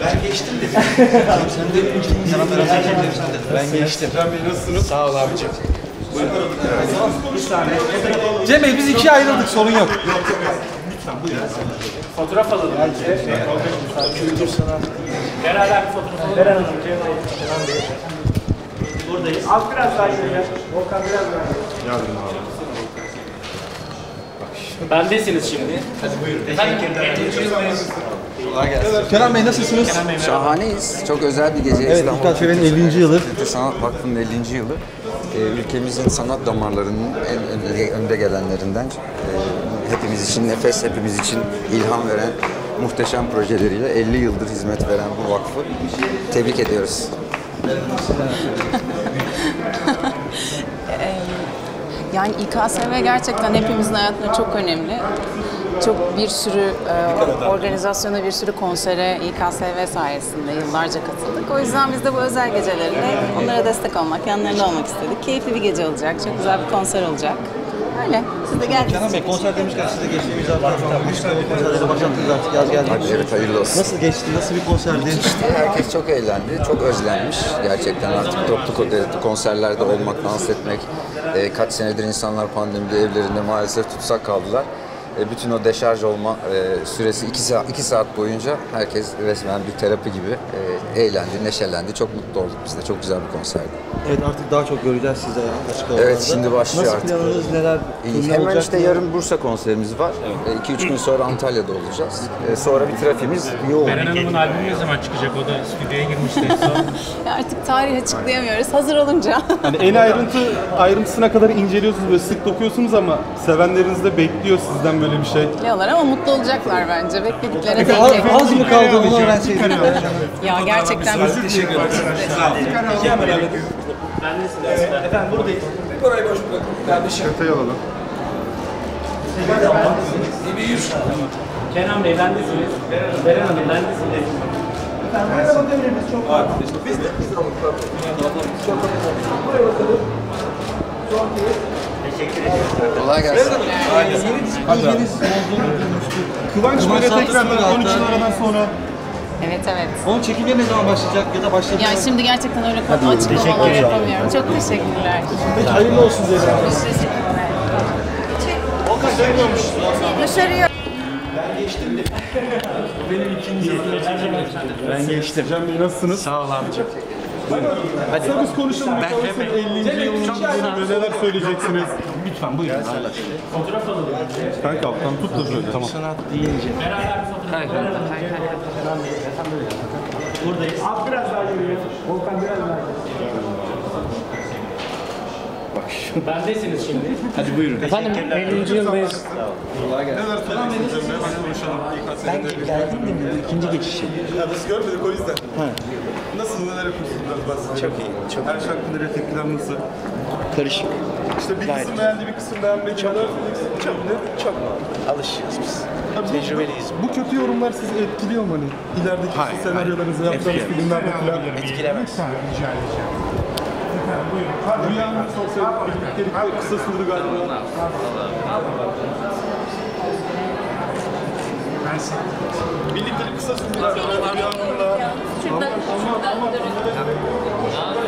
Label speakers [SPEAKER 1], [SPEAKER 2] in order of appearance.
[SPEAKER 1] Ben geçtim de. Sen de ben geçtim.
[SPEAKER 2] Cem Bey nasılsınız?
[SPEAKER 1] Sağ ol abicim. Buyurun.
[SPEAKER 2] Bir saniye.
[SPEAKER 3] Cem Bey biz ikiye ayrıldık, sorun yok.
[SPEAKER 2] Lütfen buyurun.
[SPEAKER 4] Fotoğraf alalım.
[SPEAKER 1] Kültür sanat.
[SPEAKER 4] Beraber bir fotoğraf alalım. Beren Hanım, Cem Bey, Kenan Bey. Buradayız. Az biraz daha ileri. Volkan biraz daha.
[SPEAKER 2] Yardım abi.
[SPEAKER 4] Bendesiniz şimdi.
[SPEAKER 1] Hadi buyurun. Teşekkürler. Kolay gelsin.
[SPEAKER 3] Kenan Bey nasılsınız?
[SPEAKER 5] Şahaneyiz. Çok özel bir gece.
[SPEAKER 3] Evet,
[SPEAKER 5] İstanbul
[SPEAKER 3] İlkan Çevra'nın 50. yılı.
[SPEAKER 5] Türkiye Sanat Vakfı'nın 50. yılı. Ülkemizin sanat damarlarının en önde gelenlerinden. Hepimiz için nefes, hepimiz için ilham veren muhteşem projeleriyle 50 yıldır hizmet veren bu vakfı tebrik ediyoruz.
[SPEAKER 6] Yani İKSV gerçekten hepimizin hayatında çok önemli. Çok bir sürü organizasyona, bir sürü konsere İKSV sayesinde yıllarca katıldık. O yüzden biz de bu özel gecelerinde onlara destek olmak, yanlarında olmak istedik. Keyifli bir gece olacak, çok güzel bir konser olacak. Öyle, siz de geldiniz.
[SPEAKER 3] Kenan Bey konser demişken siz de geçtiğimiz hafta müzikal konserleri başlattınız artık, yaz geldi.
[SPEAKER 5] Evet, hayırlı olsun.
[SPEAKER 3] Nasıl geçti, nasıl bir konserdi?
[SPEAKER 5] Herkes çok eğlendi, çok özlenmiş. Gerçekten artık toplu konserlerde olmak, dans etmek. Kaç senedir insanlar pandemide evlerinde maalesef tutsak kaldılar. Bütün o deşarj olma süresi 2 saat boyunca herkes resmen bir terapi gibi eğlendi, neşelendi. Çok mutlu olduk biz de. Çok güzel bir konserdi.
[SPEAKER 3] Evet, artık daha çok göreceğiz sizi açık havalarda.
[SPEAKER 5] Evet, şimdi başlıyor
[SPEAKER 3] nasıl
[SPEAKER 5] artık.
[SPEAKER 3] planınız, neler?
[SPEAKER 5] Hemen işte yarın Bursa konserimiz var. 2-3 gün sonra Antalya'da olacağız. Sonra bir trafiğimiz yoğun.
[SPEAKER 4] Beren Hanım'ın albümü ne zaman çıkacak? O da stüdyoya girmişti.
[SPEAKER 6] Ya artık tarih açıklayamıyoruz, hazır olunca.
[SPEAKER 2] Hani en ayrıntısına kadar inceliyorsunuz ve sık dokuyorsunuz ama sevenleriniz de bekliyor sizden böyle bir şey.
[SPEAKER 6] Biliyorlar ama mutlu olacaklar bence. Beklediklerine
[SPEAKER 3] Peki,
[SPEAKER 6] değecek.
[SPEAKER 3] az mı kaldı onu öğrenseydim.
[SPEAKER 6] Ya gerçekten
[SPEAKER 1] Teşekkür ederim.
[SPEAKER 3] Efendim buradayız.
[SPEAKER 1] Burayı boş bırakın. Kardeşim.
[SPEAKER 2] Detay alalım.
[SPEAKER 4] Kenan Bey, bendesiniz. Beren Hanım, bendesiniz.
[SPEAKER 1] Biz de
[SPEAKER 5] Kolay gelsin.
[SPEAKER 3] Yeniz olduğunu duymuştuk.
[SPEAKER 2] Kıvanç böyle tekrardan 13 yıl aradan sonra
[SPEAKER 6] Evet, evet.
[SPEAKER 3] Onun çekimleri ne zaman başlayacak ya da başladı?
[SPEAKER 6] Ya şimdi gerçekten öyle açıklamalar yapamıyorum. Çok teşekkürler.
[SPEAKER 3] Peki hayırlı olsun Zeyra.
[SPEAKER 6] Teşekkürler.
[SPEAKER 3] Volkan söylüyormuş.
[SPEAKER 6] Dışarıya.
[SPEAKER 1] benim ikinci Ben geçtim.
[SPEAKER 2] Cem Bey nasılsınız?
[SPEAKER 1] Sağ ol abicim.
[SPEAKER 2] Kısa biz konuşalım.
[SPEAKER 1] Ben
[SPEAKER 2] Ben
[SPEAKER 1] hemen-
[SPEAKER 2] 50. yılının ve neler söyleyeceksiniz?
[SPEAKER 1] Lütfen buyurun. Allah.
[SPEAKER 4] Fotoğraf alalım.
[SPEAKER 2] Kanka alttan tut da şöyle. Tamam.
[SPEAKER 1] Sanat deyince.
[SPEAKER 4] Beraber bir fotoğraf alalım. Beren Hanım, Kenan Bey, buradayız. Az biraz daha ileri. Volkan biraz daha ileri.
[SPEAKER 1] Bak şu.
[SPEAKER 4] Bendesiniz şimdi.
[SPEAKER 1] Hadi buyurun.
[SPEAKER 4] Efendim, 50. yıldayız.
[SPEAKER 2] Neler söyleyeceksiniz Cem Bey? Hadi konuşalım.
[SPEAKER 1] Ben geldim de bu ikinci geçişim.
[SPEAKER 2] Ya biz görmedik o yüzden. Nasıl, neler yapıyorsunuz biraz bahsedin.
[SPEAKER 1] Çok iyi. Çok
[SPEAKER 2] Her şarkının tepkiler nasıl?
[SPEAKER 1] karışık.
[SPEAKER 2] İşte bir
[SPEAKER 1] Gayet
[SPEAKER 2] kısım
[SPEAKER 1] güzel.
[SPEAKER 2] beğendi, bir kısım beğenmedi.
[SPEAKER 1] Çok
[SPEAKER 2] Neler
[SPEAKER 1] iyi.
[SPEAKER 2] söyleyeceksiniz?
[SPEAKER 1] Çok alışıyoruz biz. Tecrübeliyiz.
[SPEAKER 2] Bu kötü yorumlar sizi etkiliyor mu hani? İlerideki
[SPEAKER 1] Hayır,
[SPEAKER 2] senaryolarınızı
[SPEAKER 1] hayır.
[SPEAKER 2] yaptığınız
[SPEAKER 1] Etkilemez.
[SPEAKER 2] filmlerde falan.
[SPEAKER 1] Etkilemez.
[SPEAKER 2] Rüyanın sosyal birliktelikte kısa sürdü galiba. Birliktelik kısa sürdü galiba. Rüyanın da.
[SPEAKER 6] Şurada.